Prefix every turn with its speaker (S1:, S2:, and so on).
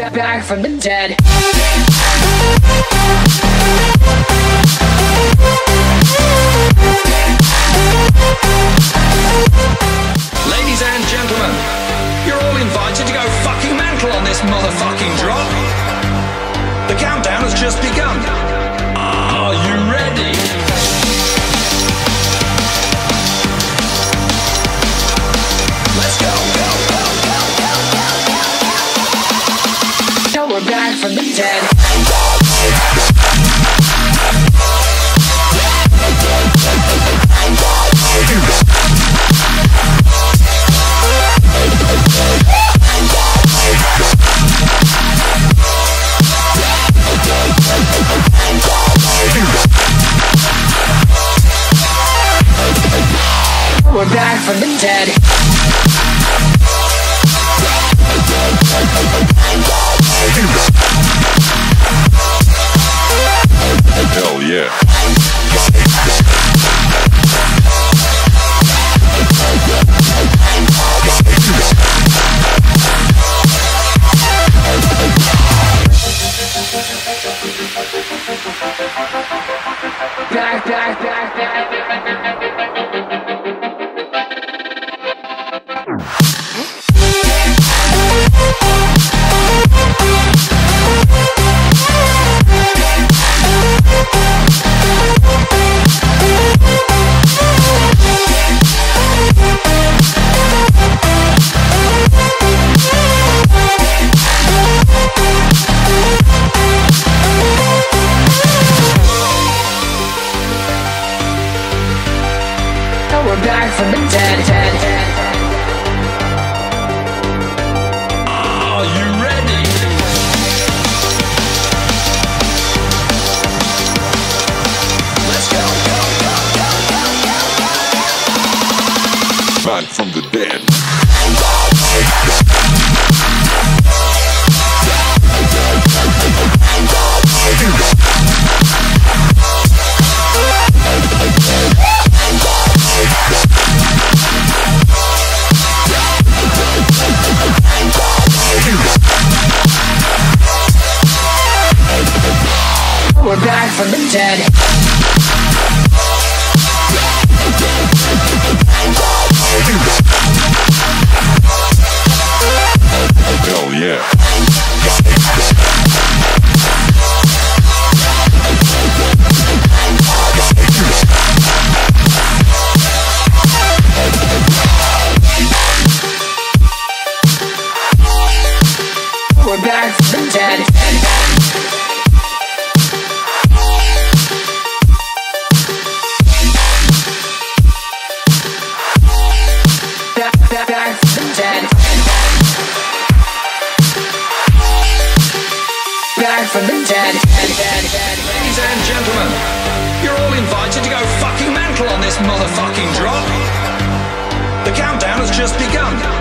S1: back from the dead.
S2: Ladies and gentlemen, you're all invited to go fucking mental on this motherfucking drop. The countdown has just begun. Are you ready? Let's go, go, go, go, go, go.
S1: Now we're back from the dead. We're back from the dead.
S3: Hell yeah.
S1: Back. We're back from the dead.
S2: Are you ready? Let's go, go, go, go, go, go.
S3: Back from the dead.
S1: We're back from the dead.
S3: Hell yeah.
S1: We're back from the dead. Back from the dead. Back from the dead.
S2: Ladies and gentlemen, you're all invited to go fucking mental on this motherfucking drop. The countdown has just begun.